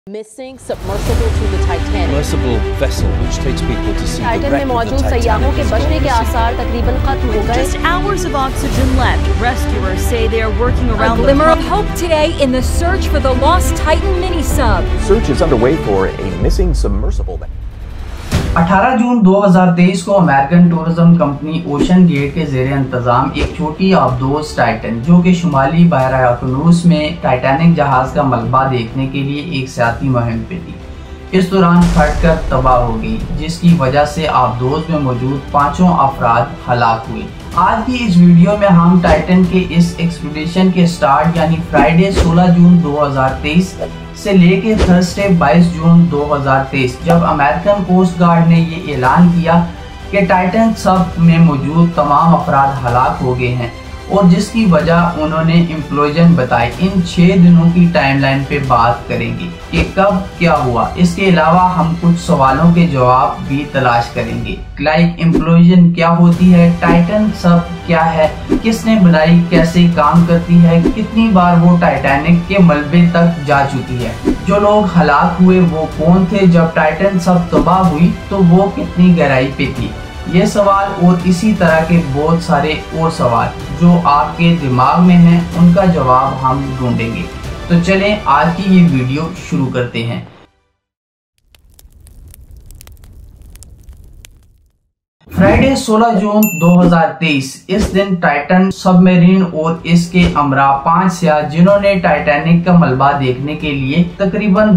Missing submersible to the Titanic. Submersible vessel which takes people to see Titan the में wreck of मौजूद the सैयाहों के Titanic बचने is के gone missing. आसार तकरीबन खत्म हो गए। Just hours of oxygen left. Rescuers say they are working around A glimmer of hope today in the search for the lost Titan mini-sub. Search is underway for a missing submersible. 18 जून 2023 को American tourism company Ocean Gate के ज़ेरे इंतजाम एक छोटी आबदोज Titan जो कि शुमाली बहर-ए-कुनूस में टाइटैनिक जहाज का मलबा देखने के लिए एक सियाती मुहिम पे थी। इस दौरान फटकर तबाह हो गई, जिसकी वजह से आबदोज में मौजूद 5 अफराद हलाक हुए। आज की इस वीडियो में हम टाइटन के इस एक्सपीडिशन के स्टार्ट यानी फ्राइडे 16 जून 2023 से लेके थर्सडे 22 जून 2023 जब अमेरिकन कोस्ट गार्ड ने ये ऐलान किया कि टाइटन सब में मौजूद तमाम अफराद हलाक हो गए हैं और जिसकी वजह उन्होंने इम्प्लोजन बताई, इन 6 दिनों की टाइमलाइन पे बात करेंगे कि कब क्या हुआ। इसके अलावा हम कुछ सवालों के जवाब भी तलाश करेंगे, लाइक इम्प्लोजन क्या होती है, टाइटन सब क्या है, किसने बनाई, कैसे काम करती है, कितनी बार वो टाइटैनिक के मलबे तक जा चुकी है, जो लोग हलाक हुए वो कौन थे, जब टाइटन सब तबाह हुई तो वो कितनी गहराई पे थी। ये सवाल और इसी तरह के बहुत सारे और सवाल जो आपके दिमाग में हैं उनका जवाब हम ढूंढेंगे। तो चलें आज की ये वीडियो शुरू करते हैं। फ्राइडे 16 जून 2023 इस दिन टाइटन सबमरीन और इसके अमरा 5 सियाह जिन्होंने टाइटैनिक का मलबा देखने के लिए तकरीबन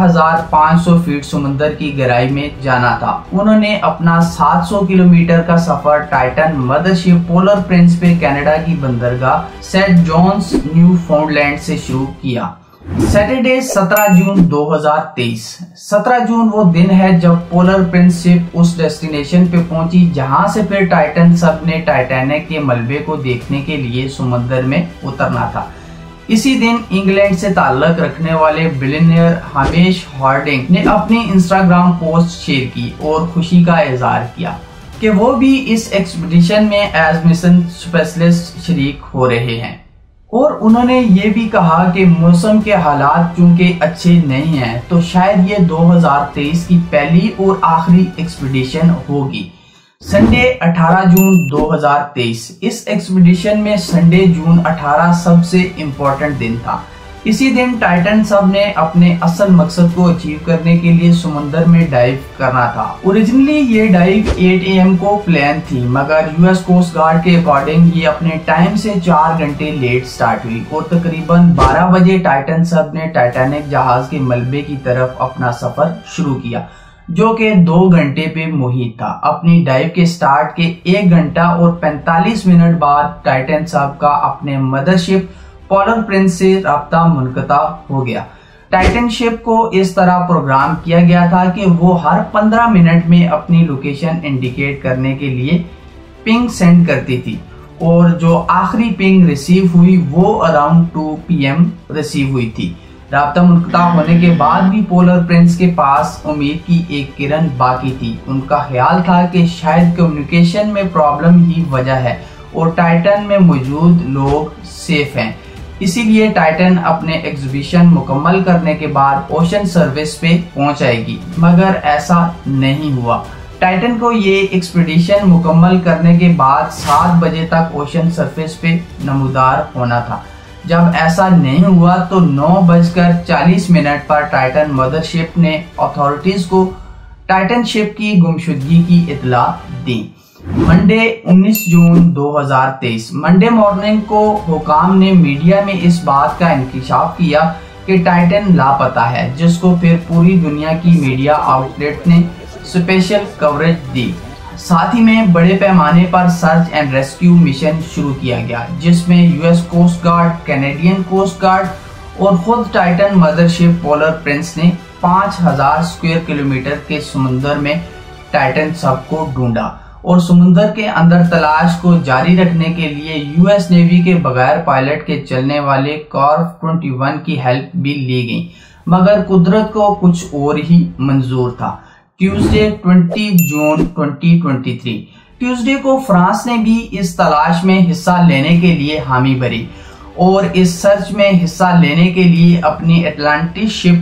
12,500 फीट समुद्र की गहराई में जाना था, उन्होंने अपना 700 किलोमीटर का सफर टाइटन मदरशिप पोलर प्रिंस पे कनाडा की बंदरगाह सेंट जॉन्स न्यू फाउंडलैंड से शुरू किया। सैटरडे 17 जून 2023 17 जून वो दिन है जब पोलर प्रिंस शिप उस डेस्टिनेशन पे पहुंची जहां से फिर टाइटन सब ने टाइटैनिक के मलबे को देखने के लिए समुद्र में उतरना था। इसी दिन इंग्लैंड से ताल्लुक रखने वाले बिलियनियर हमेश हार्डिंग ने अपनी इंस्टाग्राम पोस्ट शेयर की और खुशी का इजहार किया कि वो भी इस एक्सपीडिशन में एज मिशन स्पेशलिस्ट शरीक हो रहे हैं और उन्होंने ये भी कहा कि मौसम के हालात चूंकि अच्छे नहीं हैं तो शायद ये 2023 की पहली और आखिरी एक्सपीडिशन होगी। संडे 18 जून 2023 इस एक्सपीडिशन में संडे जून 18 सबसे इम्पोर्टेंट दिन था। इसी दिन टाइटन सब ने अपने असल मकसद को अचीव करने के लिए समुद्र में डाइव करना था। ओरिजिनली ये डाइव 8 AM को प्लान थी, मगर यूएस कोस्ट गार्ड के अकॉर्डिंग ये अपने टाइम से 4 घंटे लेट स्टार्ट हुई और तकरीबन 12 बजे टाइटन सब ने टाइटैनिक जहाज के मलबे की तरफ अपना सफर शुरू किया, जो कि 2 घंटे पे मुहित था। अपनी डाइव के स्टार्ट के 1 घंटा और 45 मिनट बाद टाइटन सब का अपने मदरशिप पोलर प्रिंस से राब्ता मुनक़ता हो गया। टाइटन शिप को इस तरह प्रोग्राम किया गया था कि वो हर 15 मिनट में अपनी लोकेशन इंडिकेट करने के लिए पिंग सेंड करती थी और जो आखिरी पिंग रिसीव हुई वो अराउंड 2 PM रिसीव हुई थी। राब्ता मुनक़ता होने के बाद भी पोलर प्रिंस के पास उम्मीद की एक किरण बाकी थी। उनका ख्याल था कि शायद कम्युनिकेशन में प्रॉब्लम ही वजह है और टाइटन में मौजूद लोग सेफ हैं, इसीलिए टाइटन अपने एग्जीबिशन मुकम्मल करने के बाद ओशन सर्विस पे पहुंच आएगी, मगर ऐसा नहीं हुआ। टाइटन को ये एक्सपीडिशन मुकम्मल करने के बाद 7 बजे तक ओशन सरफेस पे नमूदार होना था। जब ऐसा नहीं हुआ तो 9:40 पर टाइटन मदरशिप ने अथॉरिटीज को टाइटन शिप की गुमशुदगी की इत्तला दी। मंडे 19 जून 2023 मंडे मॉर्निंग को हुकाम ने मीडिया में इस बात का इंकशाफ किया कि टाइटन लापता है, जिसको फिर पूरी दुनिया की मीडिया आउटलेट ने स्पेशल कवरेज दी। साथ ही में बड़े पैमाने पर सर्च एंड रेस्क्यू मिशन शुरू किया गया, जिसमें US Coast Guard, Canadian Coast Guard और खुद टाइटन मदरशिप पोलर प्रिंस ने 5000 स्क्वायर किलोमीटर के समुद्र में टाइटन सब को ढूंढा और समुद्र के अंदर तलाश को जारी रखने के लिए यूएस नेवी के बगैर पायलट के चलने वाले कॉर्व 21 की हेल्प भी ली गई, मगर कुदरत को कुछ और ही मंजूर था। ट्यूसडे 20 जून 2023 ट्यूसडे को फ्रांस ने भी इस तलाश में हिस्सा लेने के लिए हामी भरी और इस सर्च में हिस्सा लेने के लिए अपनी अटलांटिक शिप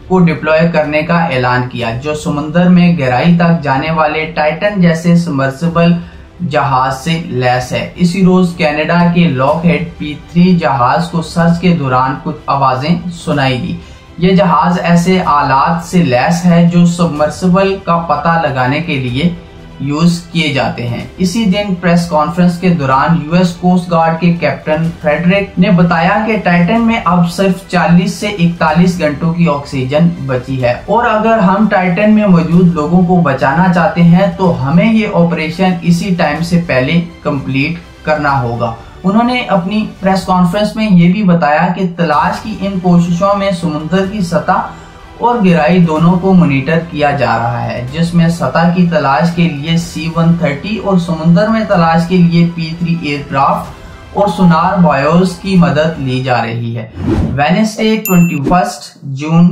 को डिप्लॉय करने का ऐलान किया, जो समुद्र में गहराई तक जाने वाले टाइटन जैसे सबमर्सिबल जहाज से लैस है। इसी रोज कनाडा के लॉकहेड P3 जहाज को सर्च के दौरान कुछ आवाजें सुनाई दी। ये जहाज ऐसे आलात से लैस है जो सबमर्सिबल का पता लगाने के लिए यूज किए जाते हैं। इसी दिन प्रेस कॉन्फ्रेंस के दौरान यूएस कोस्ट गार्ड के कैप्टन फ्रेडरिक ने बताया कि टाइटन में अब सिर्फ 40 से 41 घंटों की ऑक्सीजन बची है और अगर हम टाइटन में मौजूद लोगों को बचाना चाहते हैं तो हमें ये ऑपरेशन इसी टाइम से पहले कंप्लीट करना होगा। उन्होंने अपनी प्रेस कॉन्फ्रेंस में ये भी बताया कि तलाश की इन कोशिशों में समुद्र की सतह और गहराई दोनों को मॉनिटर किया जा रहा है, जिसमें सतह की तलाश के लिए C-130 और समुद्र में तलाश के लिए P3 एयरक्राफ्ट और सोनार बॉयोज की मदद ली जा रही है। वेडनेसडे 21 जून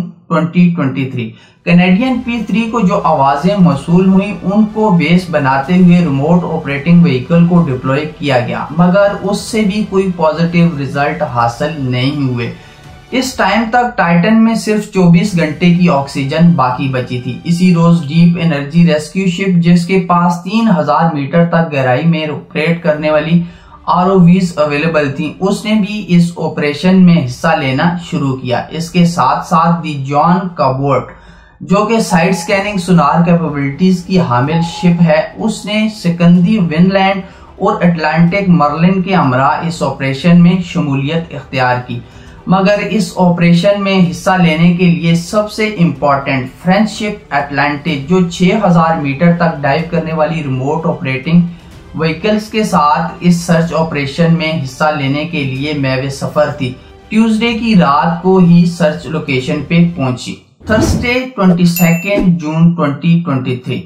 2023 कैनेडियन P3 को जो आवाजें मौसूल हुई उनको बेस बनाते हुए रिमोट ऑपरेटिंग व्हीकल को डिप्लॉय किया गया, मगर उससे भी कोई पॉजिटिव रिजल्ट हासिल नहीं हुए। इस टाइम तक टाइटन में सिर्फ 24 घंटे की ऑक्सीजन बाकी बची थी। इसी रोज डीप एनर्जी रेस्क्यू शिप, जिसके पास 3000 मीटर तक गहराई में ऑपरेट करने वाली ROVs अवेलेबल थी, उसने भी इस ऑपरेशन में हिस्सा लेना शुरू किया। इसके साथ साथ दी जॉन काबोट, जो कि साइड स्कैनिंग सुनार कैपेबिलिटीज की हामिल शिप है, उसने सिकंदी विनलैंड और अटलांटिक मर्लिन के हमरा इस ऑपरेशन में शमूलियत इख्तियार की। मगर इस ऑपरेशन में हिस्सा लेने के लिए सबसे इम्पोर्टेंट फ्रेंच शिप अटलांटिक, जो 6000 मीटर तक डाइव करने वाली रिमोट ऑपरेटिंग व्हीकल्स के साथ इस सर्च ऑपरेशन में हिस्सा लेने के लिए मैवे सफर थी, ट्यूसडे की रात को ही सर्च लोकेशन पे पहुंची। थर्सडे 22 जून 2023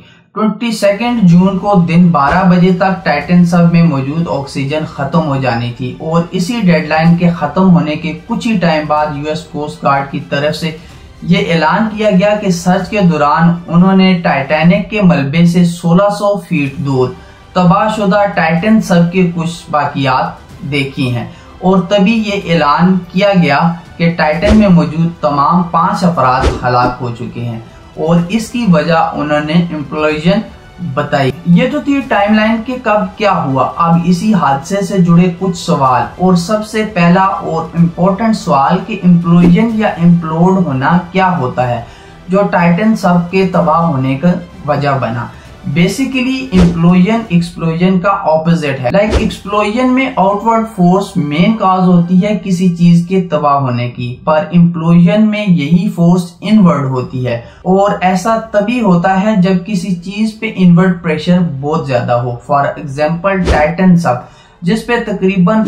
22 जून को दिन 12 बजे तक टाइटन सब में मौजूद ऑक्सीजन खत्म हो जानी थी और इसी डेडलाइन के खत्म होने के कुछ ही टाइम बाद यूएस कोस्ट गार्ड की तरफ से ये ऐलान किया गया कि सर्च के दौरान उन्होंने टाइटैनिक के मलबे से 1600 फीट दूर तबाहशुदा टाइटन सब के कुछ बाकियात देखी हैं और तभी ये ऐलान किया गया कि टाइटन में मौजूद तमाम 5 अफराद हलाक हो चुके हैं और इसकी वजह उन्होंने इम्प्लोजन बताई। ये तो थी टाइमलाइन के कब क्या हुआ। अब इसी हादसे से जुड़े कुछ सवाल, और सबसे पहला और इम्पोर्टेंट सवाल कि इम्प्लोजन या इम्प्लोड होना क्या होता है, जो टाइटन सब के तबाह होने का वजह बना। बेसिकली इम्प्लोजन एक्सप्लोजन का ऑपोजिट है। लाइक एक्सप्लोजन में आउटवर्ड फोर्स मेन काज होती है किसी चीज के तबाह होने की, पर इम्प्लोजन में यही फोर्स इनवर्ड होती है और ऐसा तभी होता है जब किसी चीज पे इनवर्ड प्रेशर बहुत ज्यादा हो। फॉर एग्जांपल टाइटन सब, जिस पे तकरीबन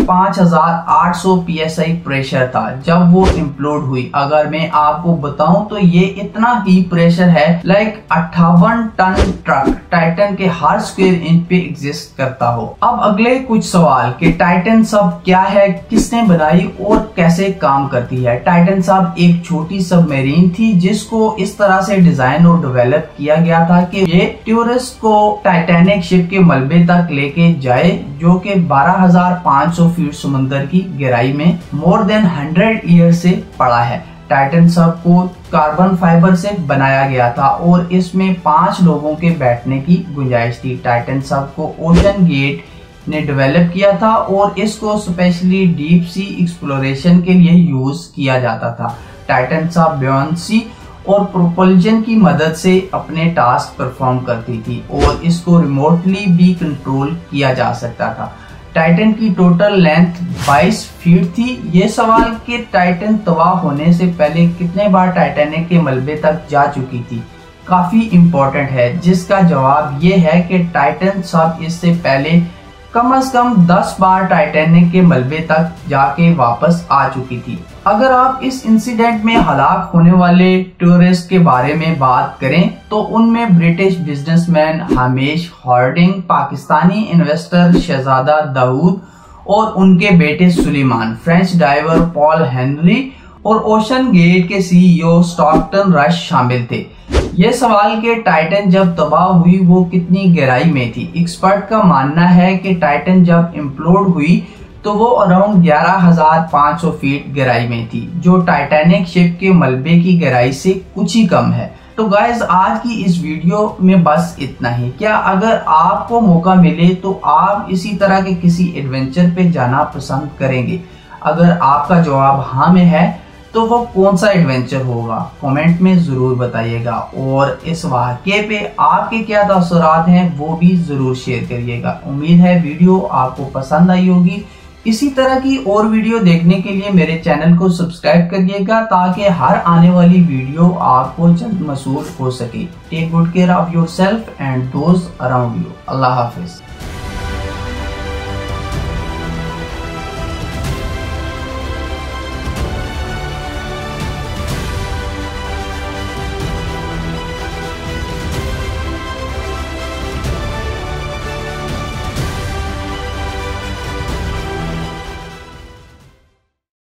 5800 PSI प्रेशर था जब वो इम्प्लोड हुई। अगर मैं आपको बताऊं तो ये इतना ही प्रेशर है लाइक 58 टन ट्रक टाइटन के हर स्क्वायर इंच पे एग्जिस्ट करता हो। अब अगले कुछ सवाल कि टाइटन सब क्या है, किसने बनाई और कैसे काम करती है। टाइटन सब एक छोटी सबमरीन थी जिसको इस तरह से डिजाइन और डेवलप किया गया था कि ये टूरिस्ट को टाइटैनिक शिप के मलबे तक लेके जाए, जो कि 12,500 फीट समुद्र की गहराई में मोर देन 100 ईयर से पड़ा है। टाइटन सब को कार्बन फाइबर से बनाया गया था और इसमें 5 लोगों के बैठने की गुंजाइश थी। टाइटन सब को ओशन गेट ने डेवलप किया था और इसको स्पेशली डीप सी एक्सप्लोरेशन के लिए यूज किया जाता था। टाइटन सब ब्योंसी और प्रोपल्जन की मदद से अपने टास्क परफॉर्म करती थी और इसको रिमोटली भी कंट्रोल किया जा सकता था। टाइटन की टोटल लेंथ 22 फीट थी। ये सवाल कि टाइटन तबाह होने से पहले कितने बार टाइटैनिक के मलबे तक जा चुकी थी काफी इम्पोर्टेंट है, जिसका जवाब ये है कि टाइटन सब इससे पहले कम से कम 10 बार टाइटैनिक के मलबे तक जाके वापस आ चुकी थी। अगर आप इस इंसिडेंट में हलाक होने वाले टूरिस्ट के बारे में बात करें तो उनमें British businessman Hamish Harding, Pakistani investor Shahzada Dawood और उनके बेटे Suleman, French diver Paul Henri और ओशन गेट के CEO स्टॉकटन रश शामिल थे। ये सवाल कि टाइटन जब तबाह हुई वो कितनी गहराई में थी। एक्सपर्ट का मानना है कि टाइटन जब इम्प्लोड हुई तो वो अराउंड 11,500 फीट गहराई में थी, जो टाइटैनिक शिप के मलबे की गहराई से कुछ ही कम है। तो गाइस आज की इस वीडियो में बस इतना ही। क्या अगर आपको मौका मिले तो आप इसी तरह के किसी एडवेंचर पे जाना पसंद करेंगे? अगर आपका जवाब हाँ में है तो वो कौन सा एडवेंचर होगा, कमेंट में जरूर बताइएगा। और इस वाक़े पे आपके क्या तासुरात हैं वो भी जरूर शेयर करिएगा। उम्मीद है वीडियो आपको पसंद आई होगी। इसी तरह की और वीडियो देखने के लिए मेरे चैनल को सब्सक्राइब करिएगा ताकि हर आने वाली वीडियो आपको जल्द मसूल हो सके। Take good care of yourself and those around you. अल्लाह हाफिज।